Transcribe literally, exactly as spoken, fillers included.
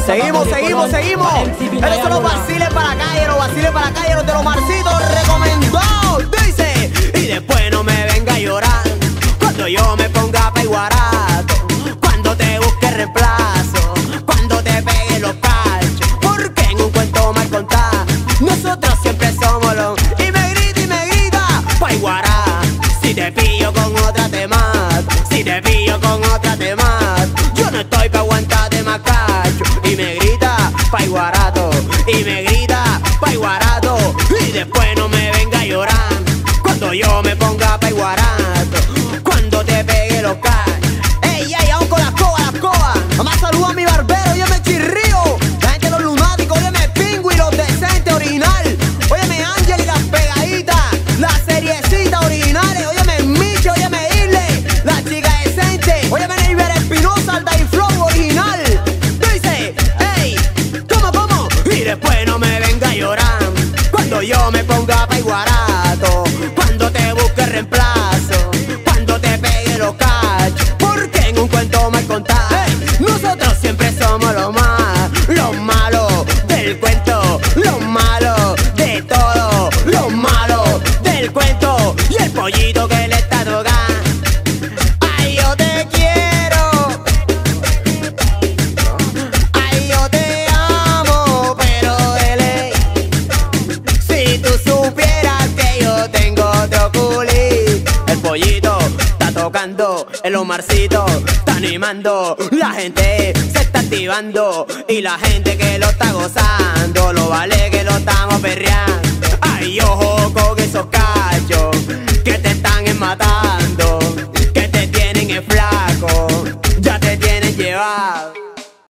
Seguimos, seguimos, seguimos. Estos son los vaciles para la calle, los vaciles para la calle, los de los marcitos recomendados. Dice, y después no me venga a llorar cuando yo me ponga pa' iguarato, cuando te busque reemplazo, cuando te pegue los cachos, porque en un cuento mal contado nosotros siempre somos los. Y me grita y me grita pa' iguarar. Si te pillo con otra te mato, si te pillo con otra te mato. Yo no estoy pa' aguantarte más cacho. Y me grita pa' iguarato, y me grita pa' iguarato. Y después no me venga a llorar cuando yo me ponga pa' iguarato, cuando te pegue los cachos. Ey, ey, aún con la escoba, la escoba. Mamá saluda a mi barbero, yo me chirrío. La gente de los lunáticos, oye me Pingüi, los decentes, original. Óyeme Ángel y las pegaditas, las seriecitas originales. Óyeme Micho, óyeme Irle, la chica decente. Óyeme Neiber Espinosa, el Day Flow original. Dice, ey, ¿cómo, cómo? Y después no me venga a llorar cuando yo me ponga pa' iguarato, cuando te busque reemplazo, cuando te pegue los cachos, porque en un cuento mal contado hey, nosotros siempre somos los más, los malos del cuento, los malos de todo, los malos del cuento. Y el pollito que le está tocando, ay yo te quiero, ay yo te amo, pero de ley, si tú supieras que yo tengo otro culito. El pollito está tocando, el Omarcito está animando, la gente se está activando y la gente que lo está gozando, lo vale que lo estamos perreando. Ay, ojo con esos caras.